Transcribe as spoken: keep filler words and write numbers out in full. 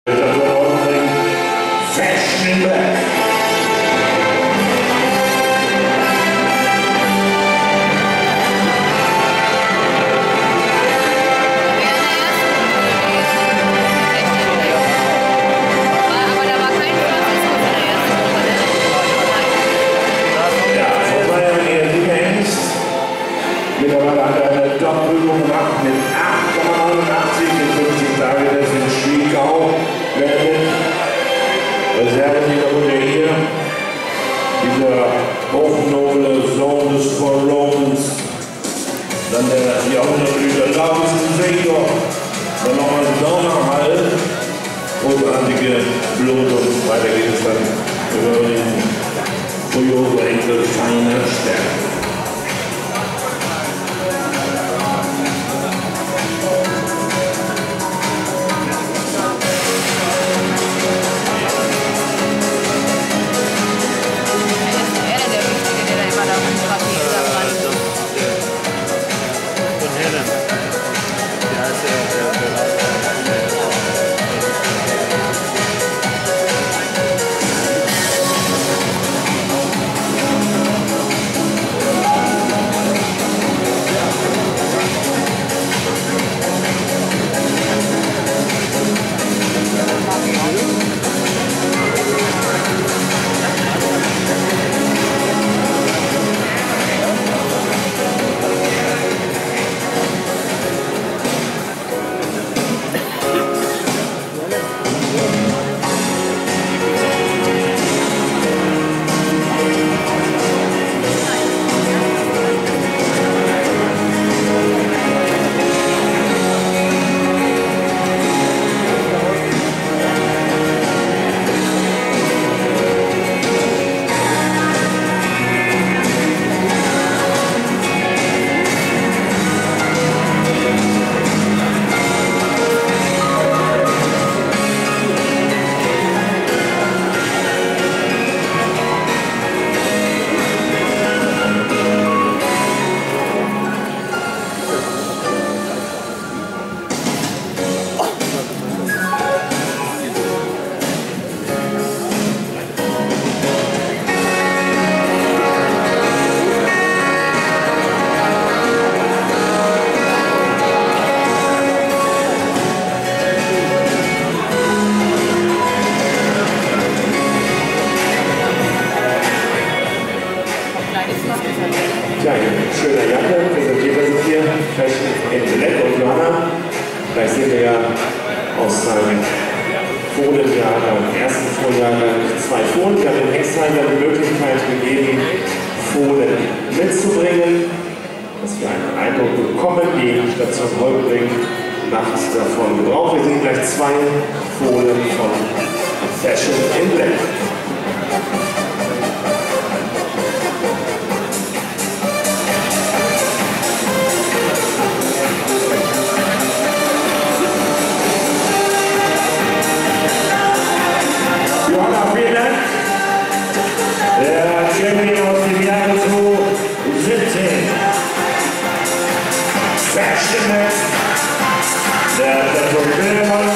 Fashion in Black. Mittlerweile hat er eine Doppelung gemacht mit acht Komma neunundachtzig in fünfzig Tagen. Das ist in Schwiegau beendet. Reserve-Hintergründe hier. Dieser hochnoble Sohn des Paul Romans. Dann der Jahrhundertblüter Lausenseger. Dann nochmal Donnerhall. Großartige Blut und weiter geht es dann über den Furioso-Enkel Feine Stärke. Ja, schöner Jacke, präsentiert er sich hier, Fashion in Black und Johanna. Vielleicht sehen wir ja aus seinem Fohlenjahrgang, ersten Fohlenjahrgang, zwei Fohlen. Wir haben den Extreiber die Möglichkeit gegeben, Fohlen mitzubringen, dass wir einen Eindruck bekommen, die Station Holbring macht davon Gebrauch. Wir sehen gleich zwei Fohlen von Fashion in Black. Champion aus dem Jahre zweitausendsiebzehn. Fashion, der, der, der, der